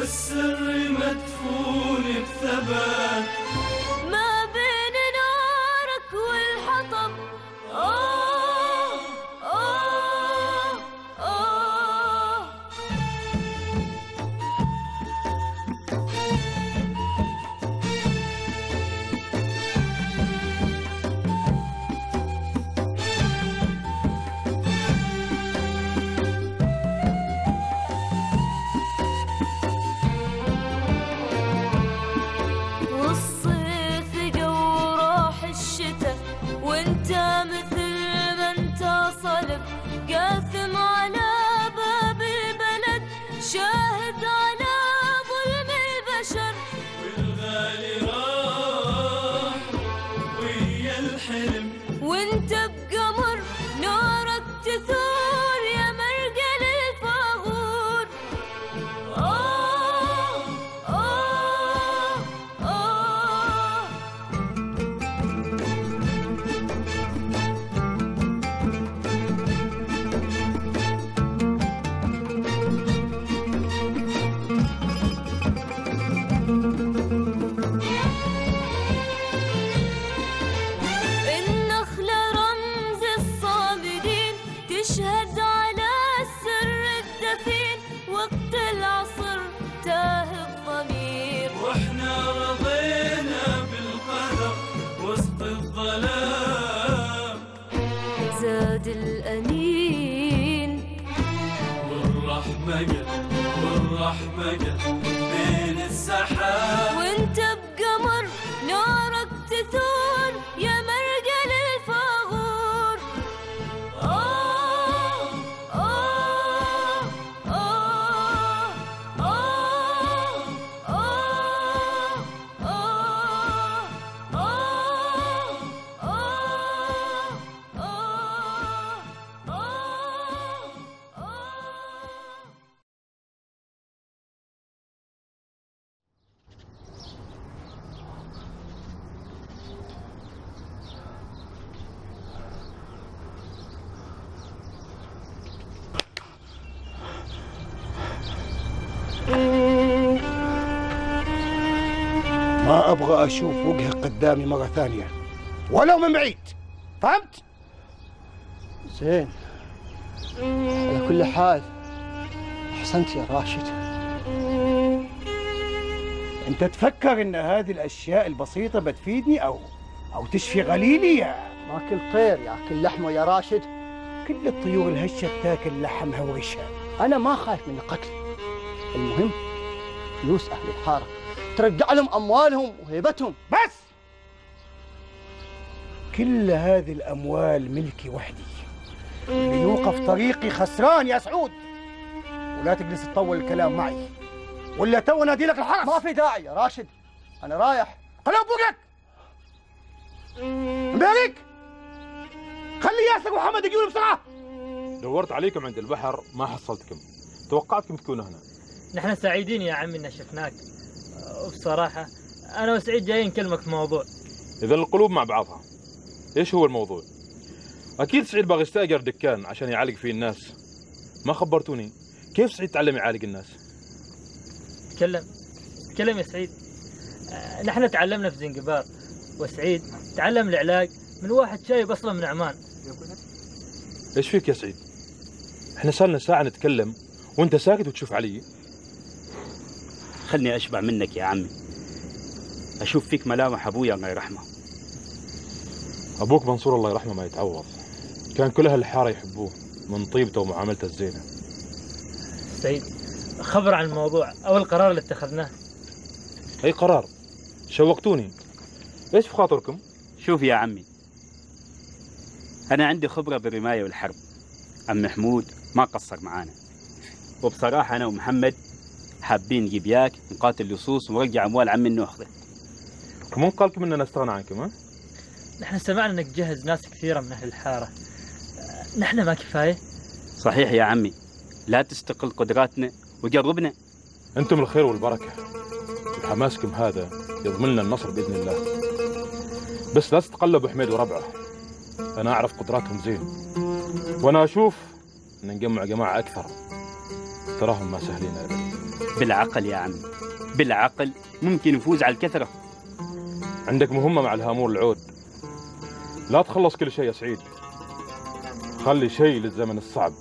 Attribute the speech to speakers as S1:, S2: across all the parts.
S1: السر مدفون بثبات
S2: ما بين نارك والحطب. آه آه آه والصيف جو راح الشتا وانت مثل ما انت صلب قاثم على باب البلد شاهد على ظلم البشر.
S1: والغالي راح ويا الحلم
S2: وانت بقمر نارك تثور يا مرقل الفاغور. آه آه آه النخلة رمز الصامدين تشهد على السر الدفين وقت العصر تاه الضمير.
S1: واحنا رضينا بالقدر وسط الظلام
S2: زاد الأنين
S1: والرحمة قد بين السحاب.
S2: وانت بقمر نارك تثور يا مرقل الفاغور. آه آه آه آه آه آه
S3: ما أبغى أشوف وجهك قدامي مرة ثانية ولو من بعيد، فهمت؟
S4: زين، على كل حال أحسنت يا راشد.
S3: أنت تفكر إن هذه الأشياء البسيطة بتفيدني أو تشفي غليلي يا
S4: ما كل طير ياكل لحمه يا راشد.
S3: كل الطيور الهشة بتاكل لحمها وريشها.
S4: أنا ما خايف من القتل، المهم فلوس أهل الحارة ترجع لهم أموالهم وهيبتهم.
S3: بس كل هذه الأموال ملكي وحدي، اللي يوقف طريقي خسران يا سعود. ولا تجلس تطول الكلام معي ولا تو نادي لك الحرس.
S4: ما في داعي يا راشد، أنا رايح.
S3: خليه بوقك مبارك، خلي ياسر وحمد يجوا بسرعة.
S5: دورت عليكم عند البحر ما حصلتكم، توقعتكم تكونوا هنا.
S6: نحن سعيدين يا عمي ان شفناك، وبصراحة أنا وسعيد جايين نكلمك في موضوع.
S5: إذا القلوب مع بعضها، إيش هو الموضوع؟ أكيد سعيد باغي يستأجر دكان عشان يعالج فيه الناس. ما خبرتوني كيف سعيد تعلم يعالج الناس؟
S6: تكلم يا سعيد. نحن تعلمنا في زنجبار، وسعيد تعلم العلاج من واحد شايب أصلا من عمان.
S5: إيش فيك يا سعيد؟ إحنا صارنا ساعة نتكلم وأنت ساكت وتشوف علي.
S7: خلني أشبع منك يا عمي، أشوف فيك ملامح أبويا الله يرحمه.
S5: أبوك منصور الله يرحمه ما يتعوض، كان كل أهل الحارة يحبوه من طيبته ومعاملته الزينة.
S6: سعيد، خبر عن الموضوع أو القرار اللي اتخذناه.
S5: أي قرار؟ شوقتوني، إيش في خاطركم؟
S7: شوف يا عمي، أنا عندي خبرة بالرماية والحرب، عم محمود ما قصر معانا، وبصراحة أنا ومحمد حابين نجيب ياك نقاتل اللصوص ونرجع أموال عمي ناخذه.
S5: ومن قالكم إننا نستغنى عنكم؟ ها؟
S6: نحن سمعنا إنك جهز ناس كثيرة من أهل الحارة، نحن ما كفاية؟
S7: صحيح يا عمي، لا تستقل قدراتنا وجربنا.
S5: أنتم الخير والبركة، وحماسكم هذا يضمن لنا النصر بإذن الله. بس لا تتقلبوا حميد وربعه، أنا أعرف قدراتهم زين، وأنا أشوف إن نجمع جماعة أكثر تراهم ما سهلين أبدا.
S7: بالعقل يا عمي، بالعقل ممكن يفوز على الكثرة.
S5: عندك مهمة مع الهامور العود، لا تخلص كل شيء يا سعيد، خلي شيء للزمن الصعب.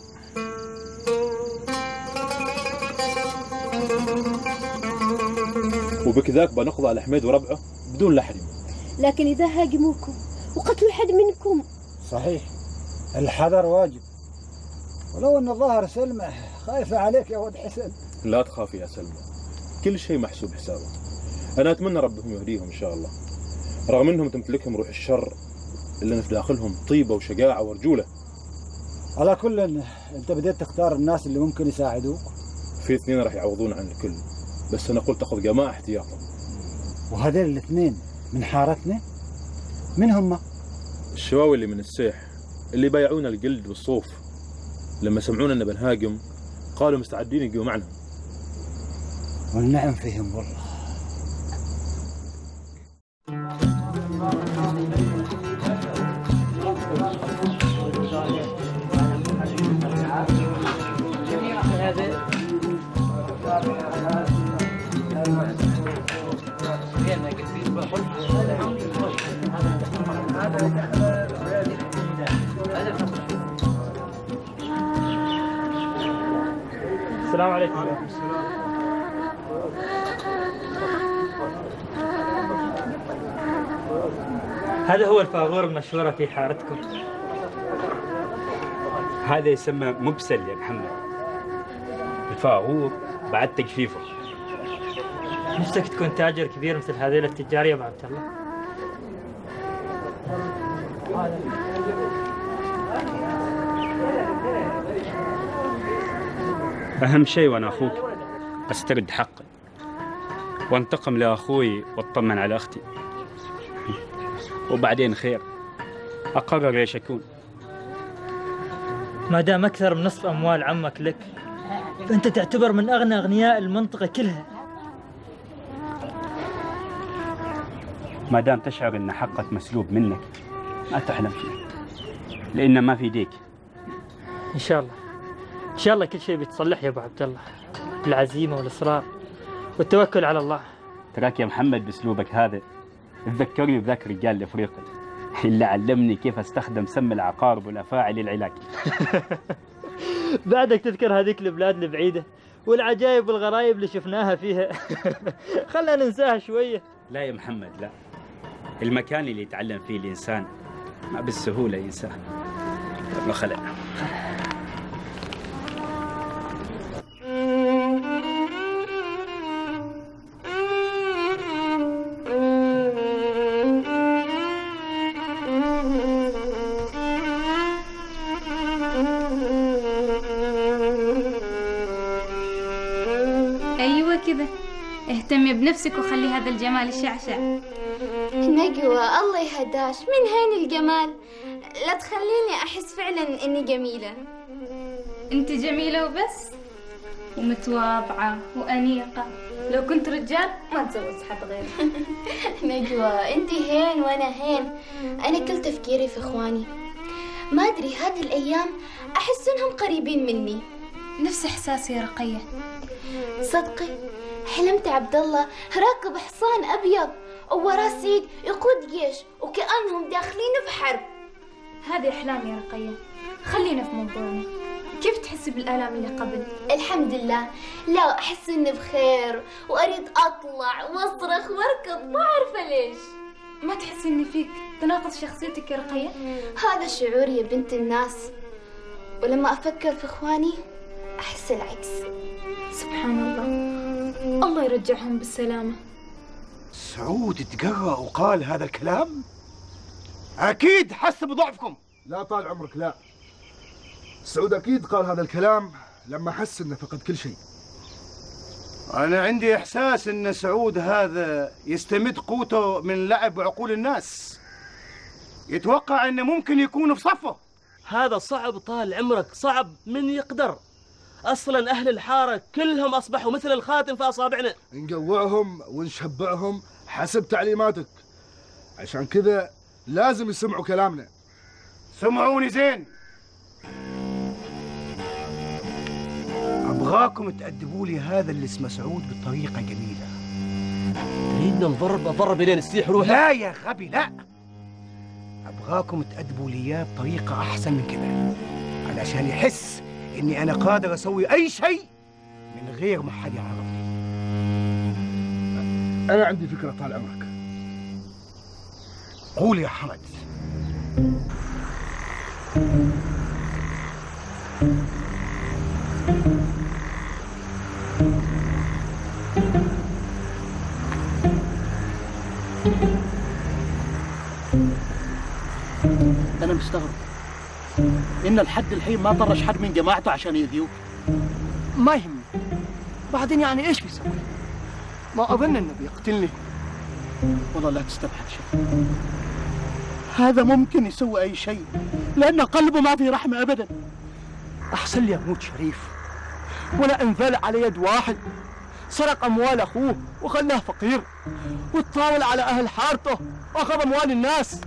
S5: وبكذاك بنقضي على حميد وربعه بدون لحرم.
S8: لكن إذا هاجموكم وقتلوا حد منكم؟
S3: صحيح، الحذر واجب، ولو ان الظاهر سلمى خايفة عليك يا ولد حسن.
S5: لا تخافي يا سلمى، كل شيء محسوب حسابه. أنا أتمنى ربهم يهديهم إن شاء الله، رغم أنهم تمتلكهم روح الشر إلا في داخلهم طيبة وشجاعة ورجولة.
S3: على كل انت بديت تختار الناس اللي ممكن يساعدوك.
S5: في 2 راح يعوضون عن الكل، بس أنا قلت أخذ جماعة احتياطا.
S3: وهذين الاثنين من حارتنا؟ من هم؟
S5: الشواوي اللي من السيح اللي بايعون الجلد والصوف، لما سمعونا أن بنهاجم قالوا مستعدين يجوا معنا.
S3: والنعم فيهم والله.
S6: السلام عليكم. هذا هو الفاغور المشهورة في حارتكم.
S7: هذا يسمى مبسل يا محمد، الفاغور بعد تجفيفه.
S6: نفسك تكون تاجر كبير مثل هذيل التجار يا ابو عبد الله؟
S7: أهم شيء وأنا أخوك أسترد حقي وانتقم لأخوي واطمن على أختي، وبعدين خير أقرر ايش أكون.
S6: ما دام أكثر من نصف أموال عمك لك، فأنت تعتبر من أغنى أغنياء المنطقة كلها.
S7: ما دام تشعر أن حقك مسلوب منك ما تحلم فيه، لأن ما في يديك.
S6: إن شاء الله إن شاء الله كل شيء بيتصلح يا أبو عبد الله، بالعزيمة والإصرار والتوكل على الله.
S7: تراك يا محمد بأسلوبك هذا تذكرني بذاك الرجال الأفريقي اللي علمني كيف أستخدم سم العقارب والأفاعي للعلاج.
S6: بعدك تذكر هذيك البلاد البعيدة والعجائب والغرايب اللي شفناها فيها. خلنا ننساها شوية.
S7: لا يا محمد لا، المكان اللي يتعلم فيه الإنسان ما بالسهولة ينساه. الله خلق.
S2: أيوة كذا، اهتمي بنفسك وخلي هذا الجمال الشعشع.
S9: نجوى الله يهداش، من هين الجمال؟ لا تخليني أحس فعلا إني جميلة.
S2: أنت جميلة وبس، ومتواضعة وأنيقة. لو كنت رجال ما تزوج حد غيرك.
S9: نجوى أنت هين وأنا هين، أنا كل تفكيري في إخواني. ما أدري هذه الأيام أحس إنهم قريبين مني.
S2: نفس إحساسي يا رقية.
S9: صدقي حلمت عبد الله راكب حصان أبيض ووراه سيد يقود جيش وكأنهم داخلين بحرب.
S2: هذه أحلام يا رقية، خلينا في موضوعنا. كيف تحسي بالآلام اللي قبل؟
S9: الحمد لله، لا أحس إني بخير وأريد أطلع وأصرخ وأركض، ما أعرف ليش.
S2: ما تحسي إن فيك تناقض شخصيتك يا رقية؟
S9: هذا شعوري يا بنت الناس، ولما أفكر في إخواني أحس العكس.
S2: سبحان الله، الله يرجعهم بالسلامة.
S3: سعود تقرأ وقال هذا الكلام؟ أكيد حس بضعفكم.
S10: لا طال عمرك لا، سعود أكيد قال هذا الكلام لما حس إنه فقد كل شيء.
S3: أنا عندي إحساس إن سعود هذا يستمد قوته من لعب عقول الناس، يتوقع إنه ممكن يكون في صفه.
S11: هذا صعب طال عمرك، صعب من يقدر. أصلا أهل الحارة كلهم أصبحوا مثل الخاتم في أصابعنا.
S10: نقوعهم ونشبعهم حسب تعليماتك، عشان كذا لازم يسمعوا كلامنا.
S3: سمعوني زين، أبغاكم تأدبوا لي هذا اللي اسمه سعود بطريقة جميلة.
S11: تريدنا نضرب لين يستيح روحه؟
S3: لا يا غبي لا، أبغاكم تأدبوا لي إياه بطريقة أحسن من كده، علشان يحس إني أنا قادر أسوي أي شيء من غير ما حد يعرف.
S10: أنا عندي فكرة طال عمرك.
S3: قول يا حمد.
S4: أنا مستغرب إن لحد الحين ما طرش حد من جماعته عشان يذيوك. ما يهمني، بعدين يعني إيش بيسوي؟ ما أظن إنه بيقتلني. والله لا تستبعد شيء، هذا ممكن يسوي أي شيء لأن قلبه ما فيه رحمة أبدا. أحسن لي أموت شريف ولا أنذل على يد واحد سرق أموال أخوه وخلاه فقير وتطاول على أهل حارته وأخذ أموال الناس.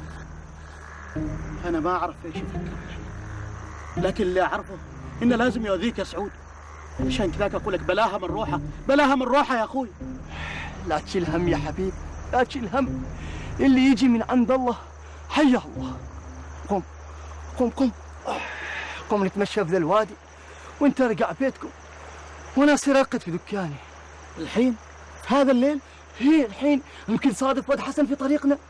S4: أنا ما أعرف إيش يفكر، لكن اللي أعرفه إنه لازم يؤذيك يا سعود. عشان كذاك أقول لك بلاها من روحه، بلاها من روحه يا أخوي. لا تشيل هم يا حبيب، لا تشيل هم، اللي يجي من عند الله حيا الله. قم قم قم قم نتمشى في ذا الوادي وانت ارجع بيتكم وانا اصير ارقد في دكاني. الحين في هذا الليل؟ هي الحين يمكن صادف واد حسن في طريقنا.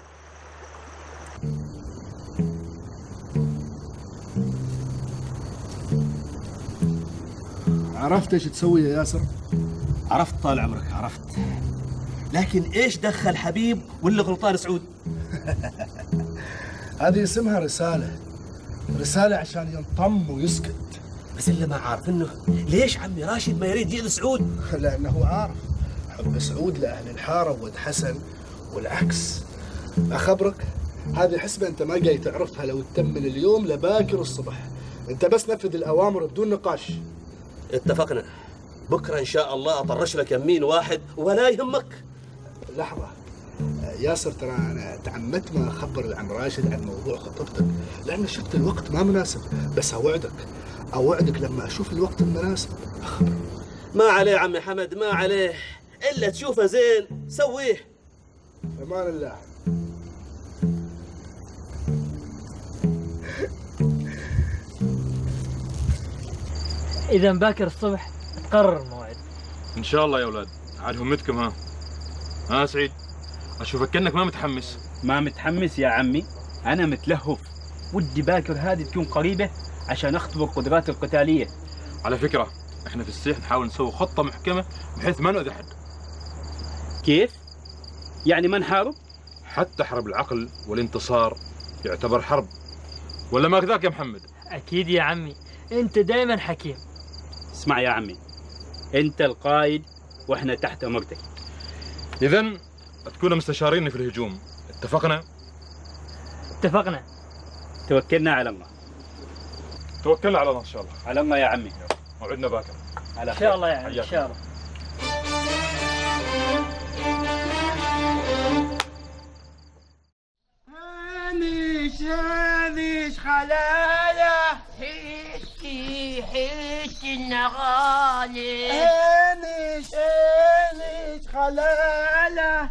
S10: عرفت ايش تسوي يا ياسر؟
S11: عرفت طال عمرك، عرفت، لكن ايش دخل حبيب واللي غلطان سعود؟
S10: هذه اسمها رسالة، رسالة عشان ينطم ويسكت.
S11: بس اللي ما عارف انه ليش عمي راشد ما يريد يأذي سعود؟
S10: لأنه عارف حب سعود لأهل الحارة وود حسن والعكس. أخبرك هذه حسبة أنت ما جاي تعرفها لو تتم من اليوم لباكر الصبح. أنت بس نفذ الأوامر بدون نقاش.
S11: اتفقنا. بكرة إن شاء الله أطرش لك يمين واحد ولا يهمك.
S10: لحظة ياسر، ترى أنا تعمدت ما أخبر العم راشد عن موضوع خطبتك لأن شفت الوقت ما مناسب، بس أوعدك لما أشوف الوقت المناسب أخبر.
S11: ما عليه عمي حمد، ما عليه، إلا تشوفه زين سويه.
S10: أمان الله.
S6: إذا باكر الصبح تقرر الموعد.
S5: ان شاء الله يا اولاد، عاد همتكم. ها سعيد، اشوفك كأنك ما متحمس.
S7: ما متحمس يا عمي، أنا متلهف، ودي باكر هذه تكون قريبة عشان أختبر قدراتي القتالية.
S5: على فكرة احنا في السيح نحاول نسوي خطة محكمة بحيث ما نؤذي حد.
S7: كيف؟ يعني ما نحارب؟
S5: حتى حرب العقل والانتصار يعتبر حرب، ولا ما كذاك يا محمد؟
S6: أكيد يا عمي، أنت دائما حكيم.
S7: اسمع يا عمي، أنت القائد وإحنا تحت أمرتك.
S5: إذن تكونوا مستشاريني في الهجوم، اتفقنا؟
S6: اتفقنا.
S7: توكلنا على الله.
S5: توكلنا على الله إن شاء الله.
S7: على الله يا عمي.
S5: موعدنا باكر.
S7: على
S6: إن شاء الله يا عمي، إن شاء الله.
S12: هامش خلالة حيتي النغالي. هامش خلالة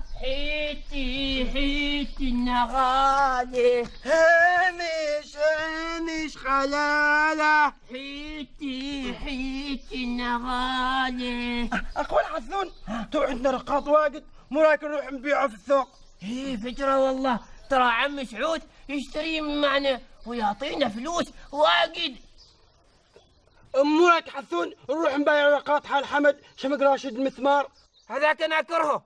S12: حيتي النغالي. هامش خلالة حيتي النغالي.
S3: أخوي الحسون، توعدنا رقاط واجد مو رايك نروح نبيعه في السوق.
S12: هي فكرة والله، ترى عم سعود يشتري من معنا ويعطينا فلوس واجد.
S3: مو رايك حسون نروح نبيع رقاط حال حمد شمق راشد المسمار، هذاك انا اكرهه.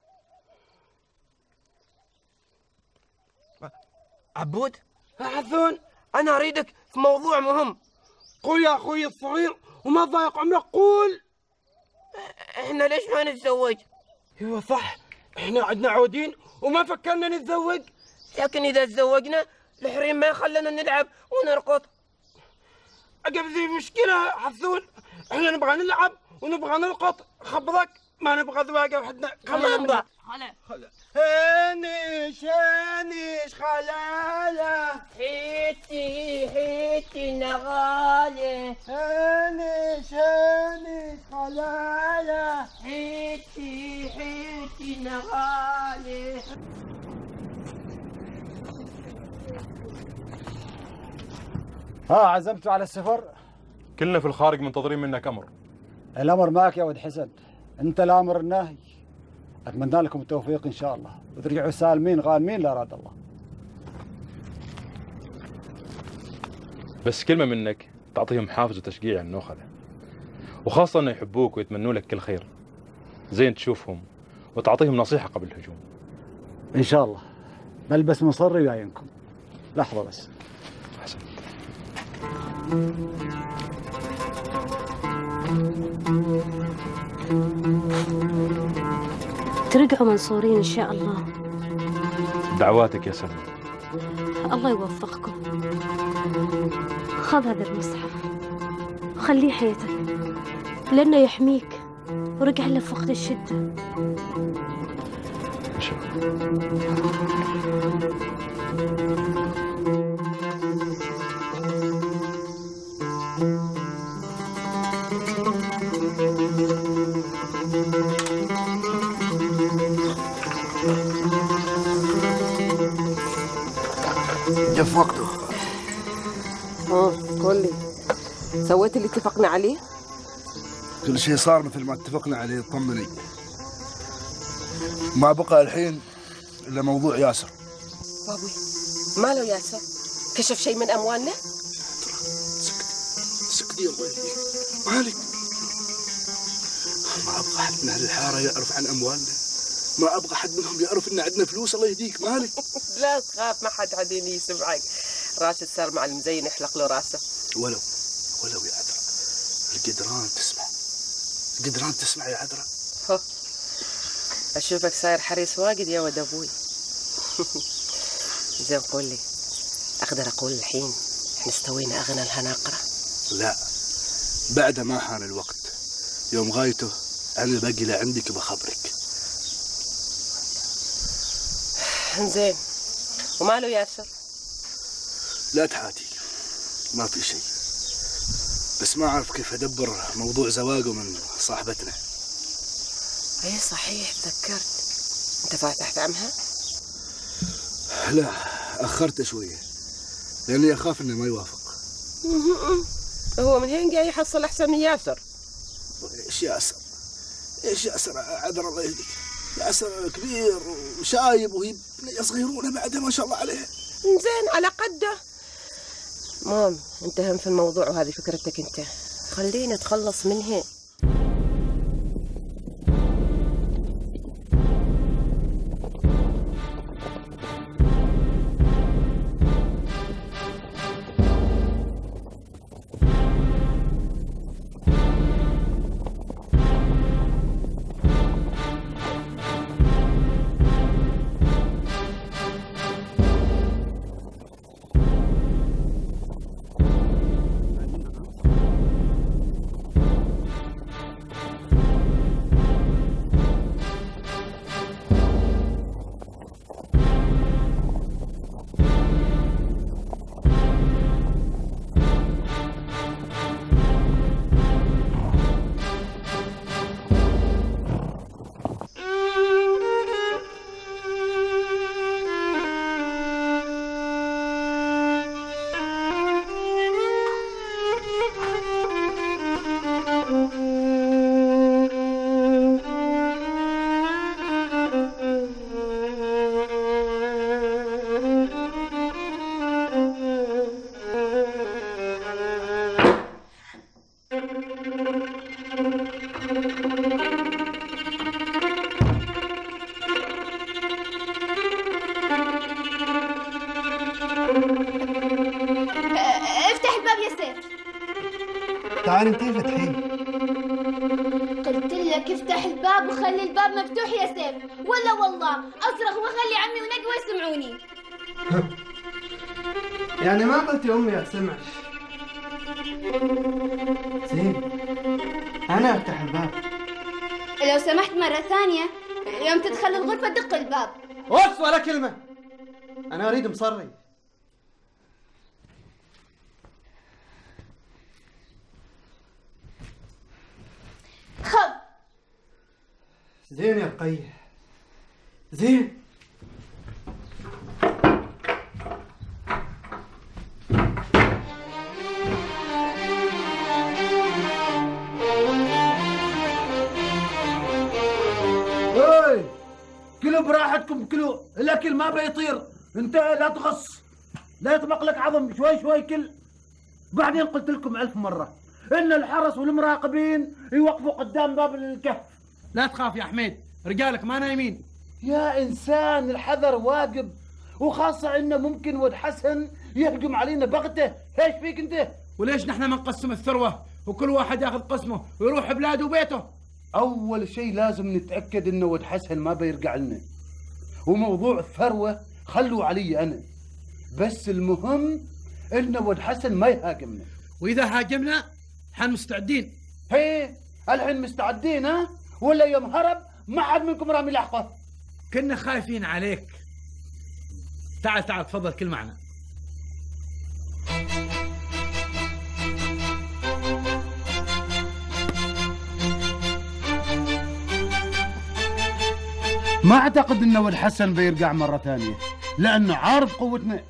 S12: عبود حسون، انا اريدك في موضوع مهم.
S3: قول يا اخوي الصغير وما تضايق عمرك، قول.
S12: احنا ليش ما نتزوج؟
S3: ايوه صح، احنا عندنا عودين وما فكرنا نتزوج.
S12: لكن اذا تزوجنا الحريم ما يخلينا نلعب ونرقط.
S3: عقب ذي مشكلة حسون، احنا نبغى نلعب ونبغى نرقط، خبرك ما نبغى ذواقة وحدنا.
S12: خلينا نبغى.
S3: هانش خلالة
S12: حيتي نغالي.
S3: هانش
S12: لا لا حيتي نغالي.
S3: عزمتوا على السفر؟
S5: كلنا في الخارج منتظرين منك امر.
S3: الامر معك يا ولد حسن، انت الامر الناهي. اتمنى لكم التوفيق ان شاء الله، وترجعوا سالمين غانمين لا اراد الله.
S5: بس كلمه منك تعطيهم حافز وتشجيع النوخذه، وخاصه انه يحبوك ويتمنوا لك كل خير. زين تشوفهم وتعطيهم نصيحه قبل الهجوم.
S3: ان شاء الله. بلبس مصري وياينكم. لحظه بس.
S5: حسن.
S8: ترجعوا منصورين إن شاء الله.
S5: دعواتك يا سلمى.
S8: الله يوفقكم. خذ هذا المصحف وخليه حياتك لأنه يحميك، ورجع له في وقت الشدة.
S5: إن شاء الله.
S10: جف وقته.
S13: قول لي، سويت اللي اتفقنا عليه؟
S10: كل شيء صار مثل ما اتفقنا عليه، طمني. ما بقى الحين الا موضوع ياسر.
S13: بابوي ماله ياسر؟ كشف شيء من اموالنا؟
S10: سكتي الله يهديك. مالك؟ ما ابغى احد من اهل الحاره يعرف عن اموالنا. ما ابغى حد منهم يعرف ان عندنا فلوس. الله يهديك. مالك؟
S13: لا تخاف، ما حد عادين يسمعك. راشد صار مع المزين يحلق له راسه.
S10: ولو يا عذرا، القدران تسمع. القدران تسمع يا عذرا.
S13: اشوفك صاير حريص واجد يا ود ابوي. زين قول لي، اقدر اقول الحين احنا استوينا اغنى الهناقره؟
S10: لا، بعد ما حان الوقت. يوم غايته انا باقي لعندك بخبرك.
S13: زين، وماله ياسر؟
S10: لا تحاتي، ما في شيء، بس ما اعرف كيف ادبر موضوع زواجه من صاحبتنا.
S13: اي صحيح، تذكرت. انت فاتح دعمها؟
S10: لا، اخرت شويه لاني اخاف انه ما يوافق.
S13: هو من هين جاي يحصل احسن من ياسر؟
S10: ايش ياسر؟ ايش ياسر؟ عذر الله يهديك. ياسر كبير وشايب وهي بنية صغيرونه بعدها ما شاء الله عليها.
S13: زين على قده. مام انت هم في الموضوع وهذه فكرتك انت، خلينا نتخلص منها.
S9: افتح الباب يا سيف.
S4: تعالي انتي فتحيه.
S9: قلت لك افتح الباب وخلي الباب مفتوح يا سيف، ولا والله اصرخ واخلي عمي ونقوى يسمعوني.
S4: يعني ما قلتي امي اسمعش؟ زين، انا افتح الباب.
S9: لو سمحت مرة ثانية يوم تدخل الغرفة دق الباب.
S4: اوف ولا كلمة، انا اريد مصري.
S3: زين يا رقية زين. كلوا براحتكم، كلوا، الاكل ما بيطير، انت لا تغص، لا يطبق لك عظم، شوي شوي كل. بعدين قلت لكم 1000 مرة ان الحرس والمراقبين يوقفوا قدام باب الكهف. لا تخاف يا حميد، رجالك ما نايمين. يا انسان الحذر واجب، وخاصة انه ممكن ولد حسن يهجم علينا بغته، ايش فيك انت؟ وليش نحن ما نقسم الثروة وكل واحد ياخذ قسمه ويروح بلاده وبيته؟ اول شيء لازم نتاكد انه ولد حسن ما بيرجع لنا، وموضوع الثروه خلوا علي انا، بس المهم انه ولد حسن ما يهاجمنا. واذا هاجمنا حن مستعدين. هي الحين مستعدين ها؟ ولا يوم هرب ما حد منكم رامي لحقه. كنا خايفين عليك. تعال تعال تفضل كل معنا. ما اعتقد ان ولد حسن بيرجع مره ثانيه لانه عارف قوتنا.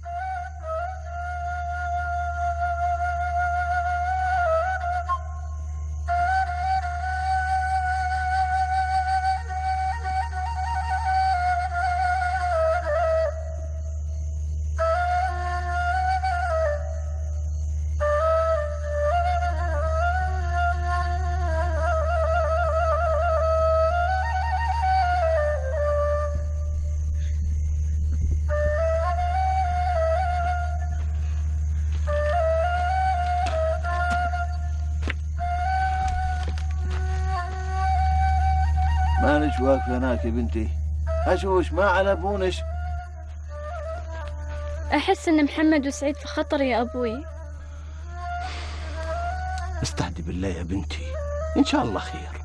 S14: مالش واقفة هناك يا بنتي؟ أشوش ما على بونش.
S8: أحس إن محمد وسعيد في خطر يا أبوي.
S14: استهدي بالله يا بنتي، إن شاء الله خير.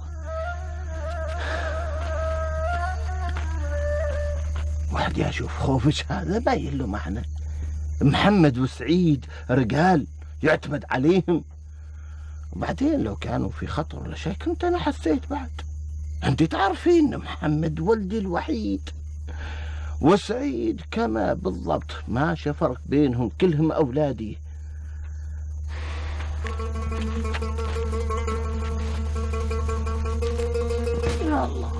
S14: واحد يشوف خوفش هذا باين له معنى. محمد وسعيد رجال يعتمد عليهم، وبعدين لو كانوا في خطر ولا شيء كنت أنا حسيت بعد. أنت تعرفين محمد ولدي الوحيد، وسعيد كما بالضبط، ما فرق بينهم، كلهم أولادي. يا الله.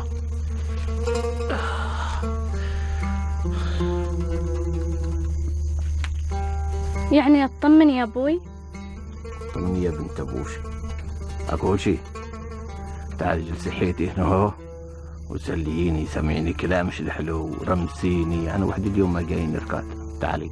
S8: يعني اطمن يا أبوي؟
S14: اطمني يا بنت أبوش. أقول شيء، تعالي جلسي حيتي هنا اهو وسلييني، سمعيني كلامش الحلو، رمسيني. انا وحدي اليوم ما جايين نركض. تعالي.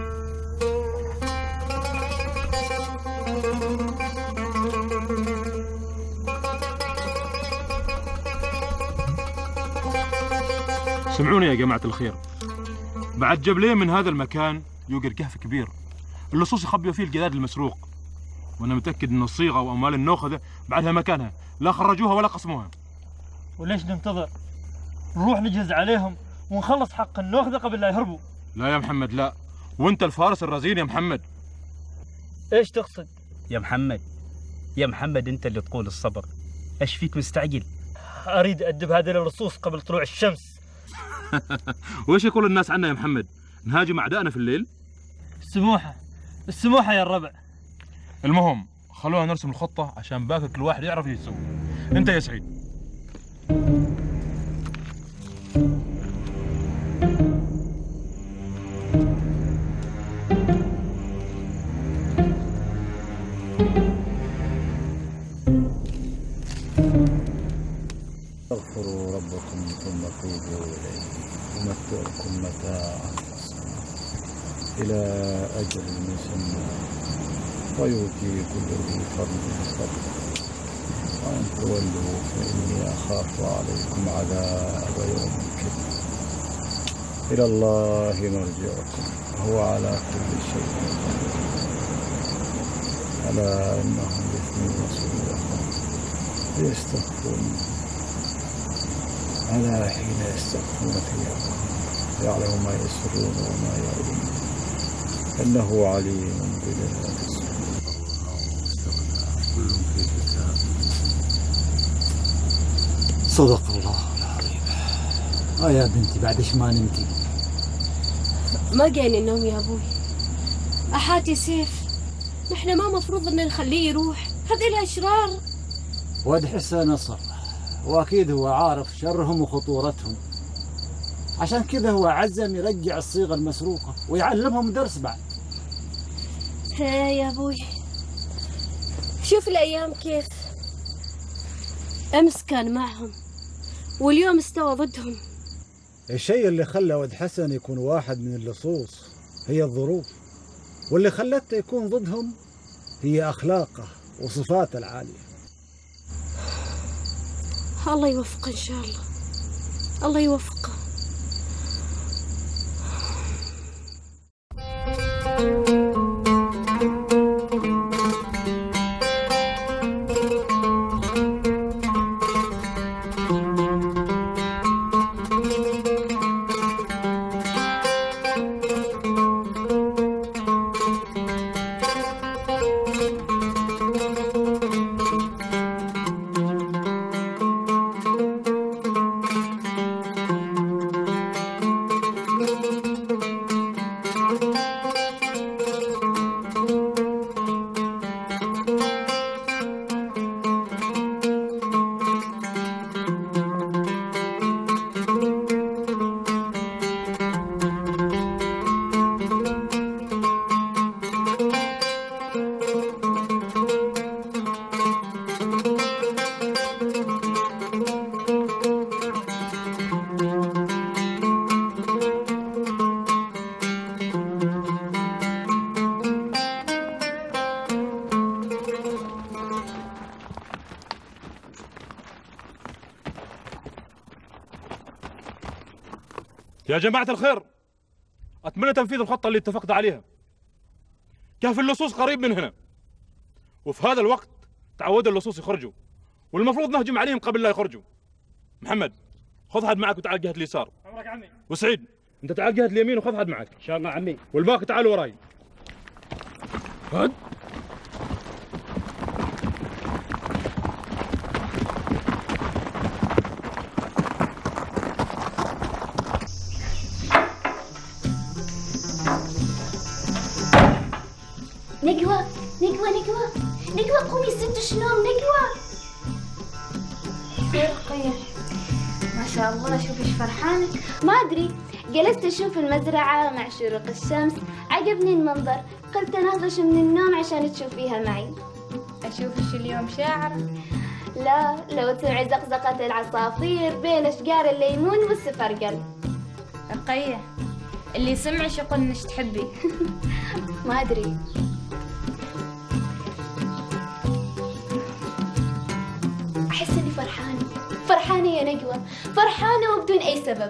S5: سمعوني يا جماعة الخير، بعد جبلين من هذا المكان يوجد كهف كبير اللصوص يخبيوا فيه الجداد المسروق، وانا متأكد ان الصيغة واموال النوخذة بعدها مكانها، لا خرجوها ولا قسموها.
S6: وليش ننتظر؟ نروح نجهز عليهم ونخلص حق النوخذة قبل لا يهربوا.
S5: لا يا محمد لا، وانت الفارس الرزين يا محمد.
S6: ايش تقصد؟
S7: يا محمد يا محمد انت اللي تقول الصبر، ايش فيك مستعجل؟
S6: اريد ادب هذه اللصوص قبل طلوع الشمس.
S5: وايش يقول الناس عنا يا محمد؟ نهاجم اعدائنا في الليل؟
S6: السموحة يا الربع.
S5: المهم خلونا نرسم الخطة عشان باكر كل واحد يعرف ايش يسوي. انت يا سعيد.
S15: استغفروا ربكم ثم توبوا إليه يمتعكم متاعا حسنا إلى أجل مسمى ويؤتي كل ذي فضل فضله وإن تولوا فإني أخاف عليكم عذاب يوم كبير. إلى الله مرجعكم وهو على كل شيء قدير. ألا إنهم يثنون صدورهم ليستخفون، ألا حين يستخفون ثيابهم يعلم ما يسرون وما يعلنون إنه عليم بذات الصدور. كل في كتاب.
S4: صدق الله.
S16: يا بنتي بعدش ما نمتي؟
S8: ما جاني النوم يا أبوي. أحاتي سيف، نحن ما مفروض إن نخليه يروح، هذه الأشرار.
S16: واد حسه نصر، وأكيد هو عارف شرهم وخطورتهم، عشان كذا هو عزم يرجع الصيغة المسروقة ويعلمهم درس بعد.
S8: هي يا أبوي، شوف الأيام كيف، أمس كان معهم واليوم استوى ضدهم.
S16: الشيء اللي خلى ود حسن يكون واحد من اللصوص هي الظروف، واللي خلته يكون ضدهم هي أخلاقه وصفاته العالية.
S8: الله يوفقه إن شاء الله، الله يوفقه.
S5: يا جماعة الخير، أتمنى تنفيذ الخطة اللي اتفقت عليها. كهف اللصوص قريب من هنا، وفي هذا الوقت تعودوا اللصوص يخرجوا، والمفروض نهجم عليهم قبل لا يخرجوا. محمد خذ حد معك وتعال جهة اليسار.
S6: أمرك عمي.
S5: وسعيد أنت تعال جهة اليمين وخذ حد معك.
S6: إن شاء الله عمي.
S5: والباقي تعالوا وراي. هد.
S9: نقوى نقوى نقوى نقوى، قومي ست شنوم نقوى.
S2: رقية ما شاء الله، شوف ايش فرحانة.
S9: ما أدري، جلست أشوف المزرعة مع شروق الشمس، عجبني المنظر، قلت أنهضش من النوم عشان تشوفيها معي.
S2: أشوفش اليوم شاعرة.
S9: لا، لو تسمعي زقزقة العصافير بين أشجار الليمون والسفرجل.
S2: رقية اللي يسمعش يقول إنش تحبي.
S9: ما أدري. أحس إني فرحانة يا نقوى، فرحانة وبدون أي سبب.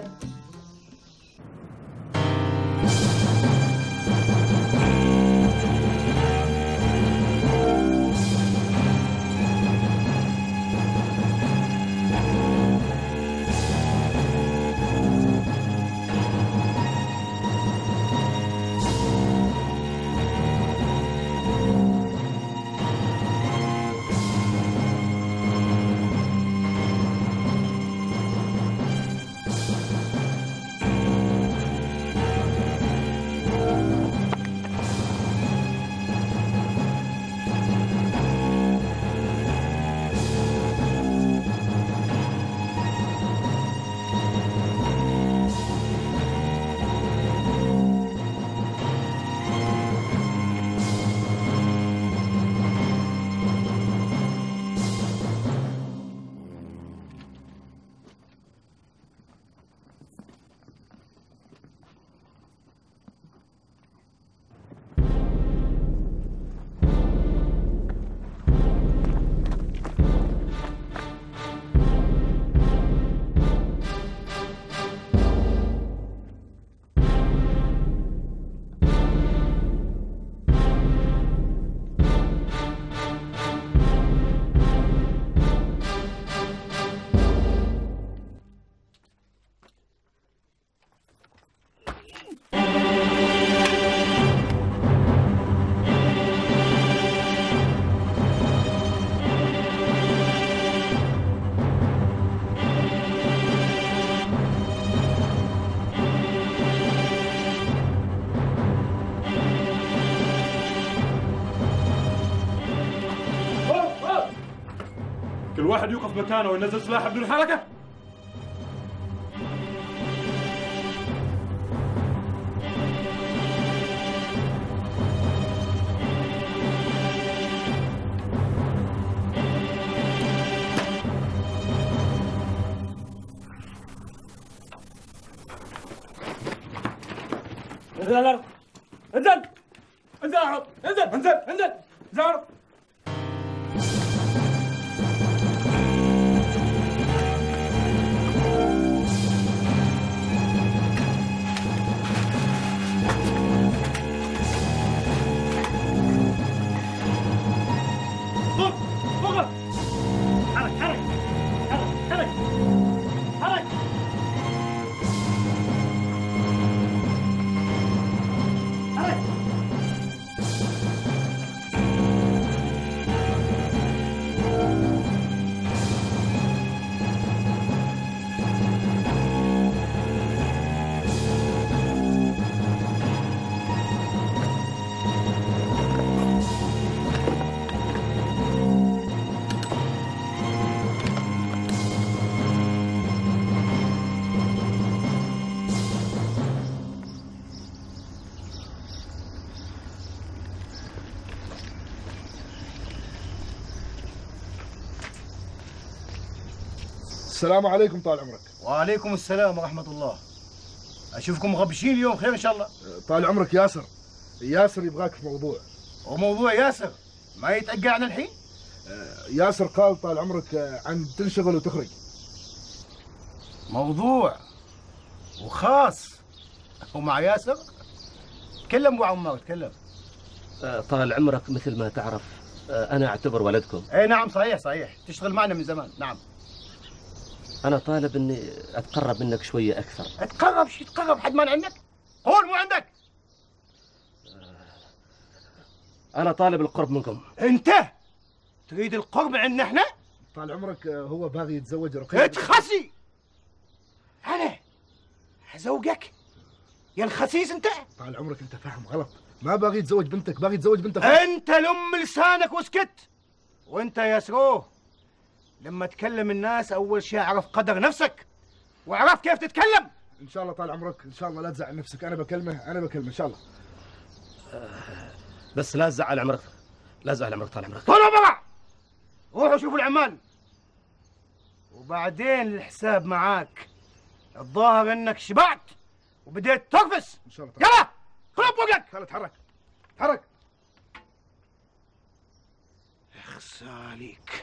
S5: كل واحد يوقف مكانه وينزل سلاحه بدون حركة.
S17: انزل على الارض. انزل انزل على الارض. انزل انزل انزل انزل على الارض.
S10: السلام عليكم طال عمرك.
S4: وعليكم السلام ورحمة الله. أشوفكم مغبشين اليوم، خير إن شاء الله.
S10: طال عمرك ياسر. ياسر يبغاك في موضوع.
S4: وموضوع ياسر ما يتأجى عن الحين؟
S10: ياسر قال طال عمرك عن تنشغل وتخرج.
S4: موضوع وخاص ومع ياسر. تكلم ابو عمار تكلم.
S11: طال عمرك مثل ما تعرف أنا أعتبر ولدكم.
S4: اي نعم صحيح صحيح، تشتغل معنا من زمان. نعم.
S11: أنا طالب إني أتقرب منك شوية أكثر.
S4: أتقرب؟ شي تقرب؟ حد ما عندك؟ قول مو عندك.
S11: أنا طالب القرب منكم.
S4: أنت تريد القرب عندنا إحنا؟
S10: طال عمرك هو باغي يتزوج رقية.
S4: اتخسي. أنا أزوجك يا الخسيس أنت؟
S10: طال عمرك أنت فاهم غلط، ما باغي يتزوج بنتك، باغي يتزوج بنتك.
S4: أنت لم لسانك واسكت. وأنت يا سروه لما تكلم الناس أول شيء اعرف قدر نفسك واعرف كيف تتكلم.
S10: إن شاء الله طال عمرك، إن شاء الله لا تزعل نفسك. أنا بكلمه إن شاء الله.
S11: بس لا تزعل عمرك، لا تزعل عمرك طال عمرك.
S4: طلعوا برا، روحوا شوفوا العمال وبعدين الحساب معاك. الظاهر انك شبعت وبديت ترفس.
S10: ان شاء الله.
S4: يلا خلوا بوقك.
S10: خلوا اتحرك اتحرك.
S4: اخس عليك.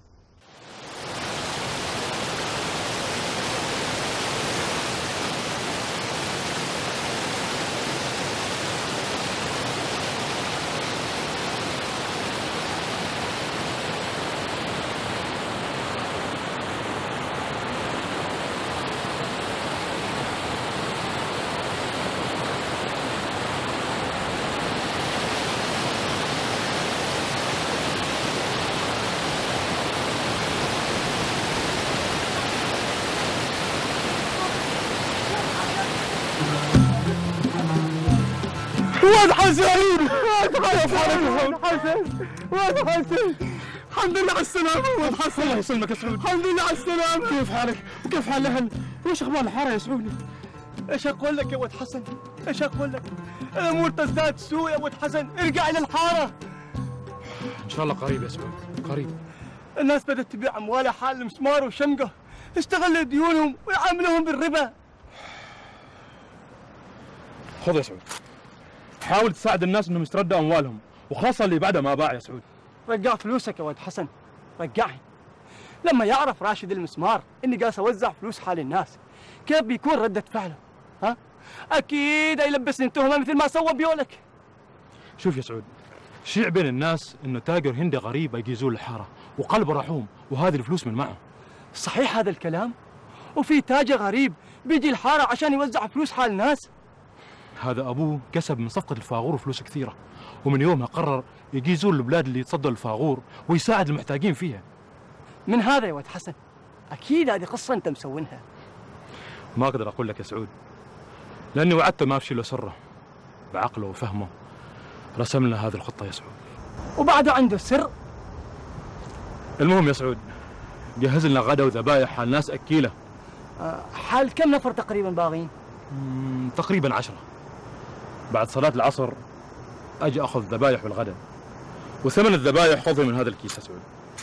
S17: واد حسين، واد حسين، واد حسين، الحمد لله على السلامة واد حسين. الله يسلمك يا سعود. الحمد لله على السلامة. كيف حالك؟ وكيف حال الأهل؟ وش أخبار الحارة يا سعودي؟ إيش أقول لك يا واد حسن؟ إيش أقول لك؟ الأمور تزداد سوء يا واد حسن، ارجع إلى الحارة.
S5: إن شاء الله قريب يا سعود، قريب.
S17: الناس بدأت تبيع أموالها حال المسمار وشنقة، يستغلوا ديونهم ويعاملوهم بالربا.
S5: خذ يا سعود، حاول تساعد الناس انهم يستردوا اموالهم، وخاصه اللي بعدها ما باع يا سعود.
S17: رجع فلوسك يا ولد حسن، رجعها. لما يعرف راشد المسمار اني جالس اوزع فلوس حال الناس، كيف بيكون ردة فعله؟ ها؟ اكيد هيلبسني تهمه مثل ما سوى بيولك.
S5: شوف يا سعود، شيع بين الناس انه تاجر هندي غريب يجيزون الحاره وقلبه رحوم، وهذه الفلوس من معه.
S17: صحيح هذا الكلام؟ وفي تاجر غريب بيجي الحاره عشان يوزع فلوس حال الناس؟
S5: هذا ابوه كسب من صفقه الفاغور فلوس كثيره، ومن يومها قرر يجيزون البلاد اللي يتصدوا الفاغور ويساعد المحتاجين فيها.
S17: من هذا يا ولد حسن، اكيد هذه قصه انت مسوينها.
S5: ما اقدر اقول لك يا سعود، لاني وعدته ما افشي له سره. بعقله وفهمه رسم لنا هذه الخطه يا سعود.
S17: وبعده عنده سر.
S5: المهم يا سعود، جهز لنا غدا وذبايح حال ناس أكيلة.
S4: حال كم نفر تقريبا باغين؟
S5: تقريبا 10. بعد صلاة العصر أجي أخذ الذبايح والغدا، وثمن الذبايح خذه من هذا الكيس يا سعود.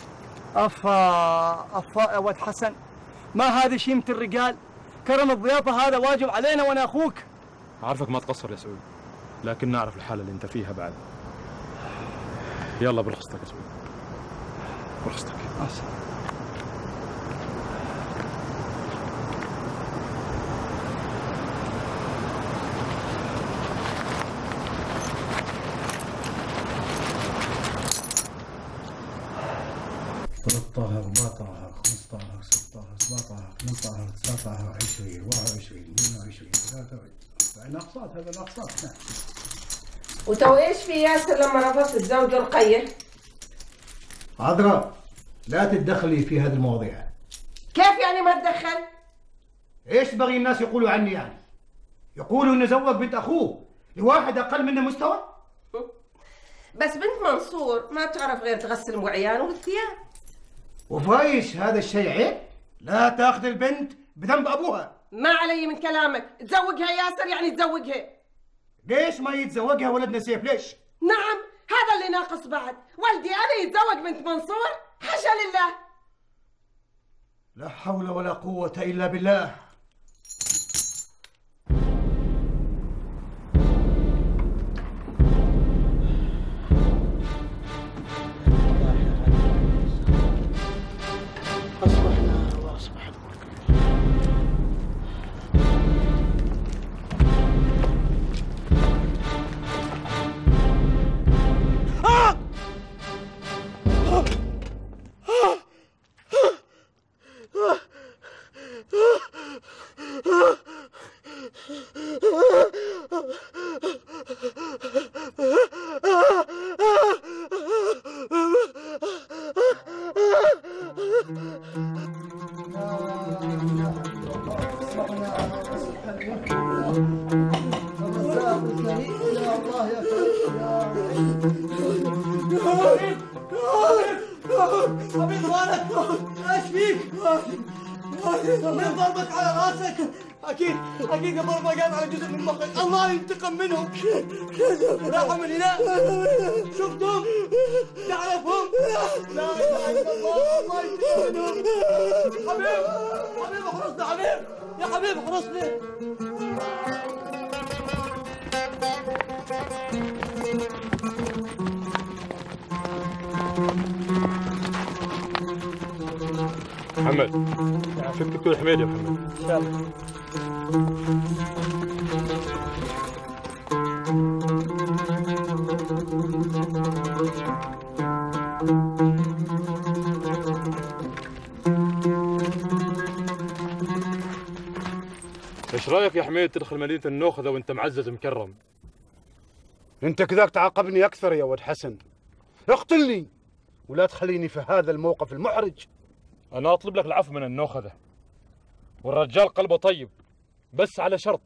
S4: أفا يا ولد حسن، ما هذه شيمة الرجال؟ كرم الضيافة هذا واجب علينا وأنا أخوك.
S5: عارفك ما تقصر يا سعود، لكن نعرف الحالة اللي أنت فيها بعد. يلا برخصتك يا سعود، برخصتك.
S16: طه 14 15 16 17 18 19 20 21 22 23 ناقصات. هذا ناقصات.
S13: وتو ايش في ياسر لما رفضت تزوجه القير؟
S3: عذراء لا تتدخلي في هذه المواضيع.
S13: كيف يعني ما تدخل؟
S3: ايش تبغي الناس يقولوا عني يعني؟ يقولوا انه زوج بنت اخوه لواحد اقل منه مستوى؟
S13: بس بنت منصور ما بتعرف غير تغسل وعيان والثياب.
S3: وفايش هذا الشيء عيب؟ لا تاخذ البنت بذنب ابوها.
S13: ما علي من كلامك، تزوجها ياسر يعني تزوجها.
S3: ليش ما يتزوجها ولدنا سيف؟ ليش؟
S13: نعم هذا اللي ناقص بعد، ولدي انا يتزوج بنت منصور؟ حاشا لله.
S3: لا حول ولا قوة الا بالله.
S17: حبيب مالك ايش فيك؟ من ضربك على راسك؟ اكيد الضربه قام على جزء من مخك، الله ينتقم منهم. راحوا من هنا شفتهم؟ تعرفهم؟ لا اله الا الله، الله ينتقم منهم. حبيب احرسنا، حبيب يا حبيب احرسنا.
S5: محمد فك دكتور حميد يا محمد.
S6: ان شاء الله.
S5: ايش رايك يا حميد تدخل مدينة النوخذة وانت معزز مكرم؟
S3: انت كذاك تعاقبني اكثر يا ولد حسن. اقتلني ولا تخليني في هذا الموقف المحرج.
S5: انا اطلب لك العفو من النوخذة، والرجال قلبه طيب بس على شرط.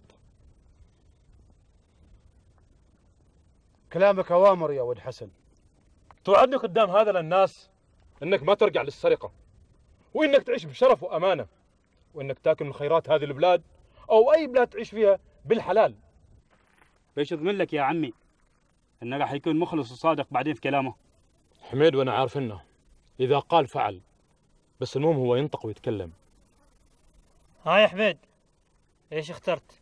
S3: كلامك اوامر يا ولد حسن.
S5: توعدني قدام هذا للناس انك ما ترجع للسرقة، وانك تعيش بشرف وامانة، وانك تاكل من خيرات هذه البلاد او اي بلاد تعيش فيها بالحلال.
S7: ايش اضمن لك يا عمي انه راح يكون مخلص وصادق بعدين في كلامه؟
S5: حميد وانا عارف انه اذا قال فعل، بس المهم هو ينطق ويتكلم.
S6: ها يا حميد ايش اخترت؟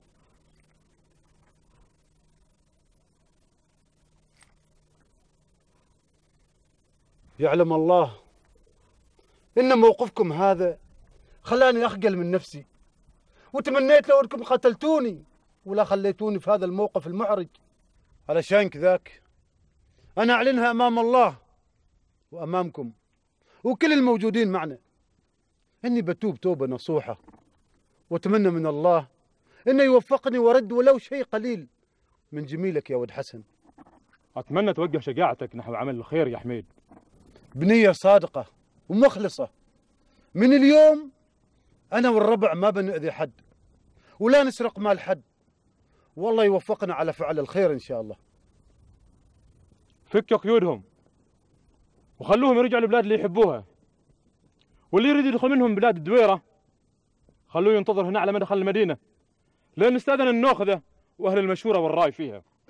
S3: يعلم الله ان موقفكم هذا خلاني اخجل من نفسي، وتمنيت لو انكم قتلتوني ولا خليتوني في هذا الموقف المحرج. علشان كذاك انا اعلنها امام الله وامامكم وكل الموجودين معنا اني بتوب توبه نصوحه، واتمنى من الله انه يوفقني وارد ولو شيء قليل من جميلك يا ولد حسن.
S5: اتمنى توقف شجاعتك نحو عمل الخير يا حميد
S3: بنيه صادقه ومخلصه. من اليوم انا والربع ما بنؤذي حد ولا نسرق مال حد، والله يوفقنا على فعل الخير ان شاء الله.
S5: فكوا قيودهم وخلوهم يرجعوا للبلاد اللي يحبوها، واللي يريد يدخل منهم بلاد الدويرة خلوه ينتظر هنا على مدخل المدينة، لأن استأذن النوخذة وأهل المشورة والرأي فيها.